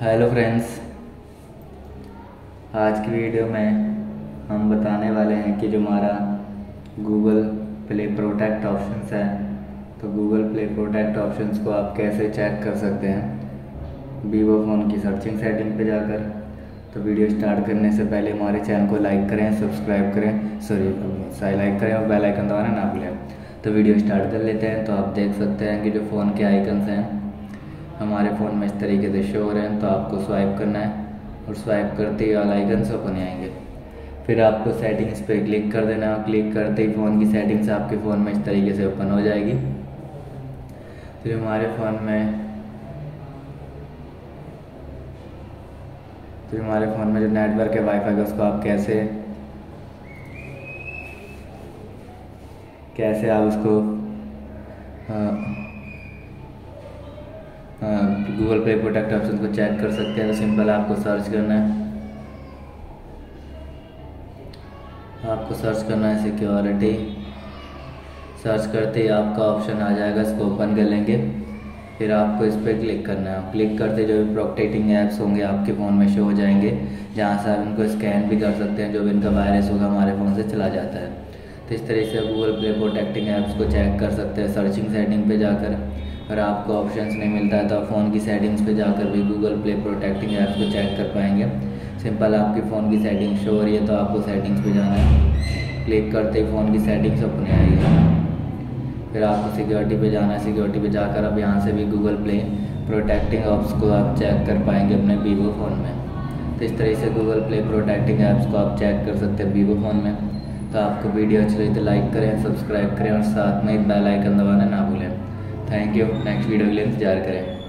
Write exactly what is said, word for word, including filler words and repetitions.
Hello friends, आज की video में हम बताने वाले हैं कि जो हमारा गूगल प्ले प्रोटेक्ट ऑप्शंस है, तो गूगल प्ले प्रोटेक्ट ऑप्शंस को आप कैसे चेक कर सकते हैं वीवो फ़ोन की सर्चिंग सेटिंग पे जाकर। तो वीडियो स्टार्ट करने से पहले हमारे चैनल को लाइक करें, सब्सक्राइब करें, सॉरी लाइक करें और बेल आइकन दबाना ना भूलें। तो वीडियो स्टार्ट कर लेते हैं। तो आप देख सकते हैं कि जो फ़ोन के आइकन्स हैं हमारे फ़ोन में इस तरीके से शो हो रहे हैं। तो आपको स्वाइप करना है और स्वाइप करते ही ऑल आइकन्स ओपन आएंगे। फिर आपको सेटिंग्स पे क्लिक कर देना है। क्लिक करते ही फ़ोन की सेटिंग्स आपके फ़ोन में इस तरीके से ओपन हो जाएगी। फिर हमारे फ़ोन में फिर हमारे फ़ोन में जो नेटवर्क है वाईफाई का, उसको आप कैसे कैसे आप उसको गूगल प्ले प्रोटेक्ट ऑप्शन को चेक कर सकते हैं। तो सिंपल आपको सर्च करना है आपको सर्च करना है सिक्योरिटी। सर्च करते ही आपका ऑप्शन आ जाएगा, इसको ओपन कर लेंगे। फिर आपको इस पर क्लिक करना है। क्लिक करते जो भी प्रोटेक्टिंग ऐप्स होंगे आपके फ़ोन में शो हो जाएंगे, जहाँ से आप इनको स्कैन भी कर सकते हैं। जो भी इनका वायरस होगा हमारे फ़ोन से चला जाता है। तो इस तरह से गूगल प्ले प्रोटेक्टिंग ऐप्स को चेक कर सकते हैं सर्चिंग सेटिंग पे जाकर। अगर आपको ऑप्शंस नहीं मिलता है तो आप फ़ोन की सेटिंग्स पे जाकर भी गूगल प्ले प्रोटेक्टिंग ऐप्स को चेक कर पाएंगे। सिंपल आपकी फ़ोन की सेटिंग शो हो रही है तो आपको सेटिंग्स पे जाना है। क्लिक करते ही फ़ोन की सेटिंग्स ओपन आएगी। फिर आपको सिक्योरिटी पे जाना है। सिक्योरिटी पे जाकर अब यहाँ से भी गूगल प्ले प्रोटेक्टिंग ऐप्स को आप चेक कर पाएंगे अपने वीवो फ़ोन में। तो इस तरह से गूगल प्ले प्रोटेक्टिंग ऐप्स को आप चेक कर सकते हैं वीवो फ़ोन में। तो आपको वीडियो अच्छी लगी तो लाइक करें, सब्सक्राइब करें और साथ में बेल आइकन दबाना ना भूलें। Thank you. नेक्स्ट वीडियो के लिए इंतजार करें।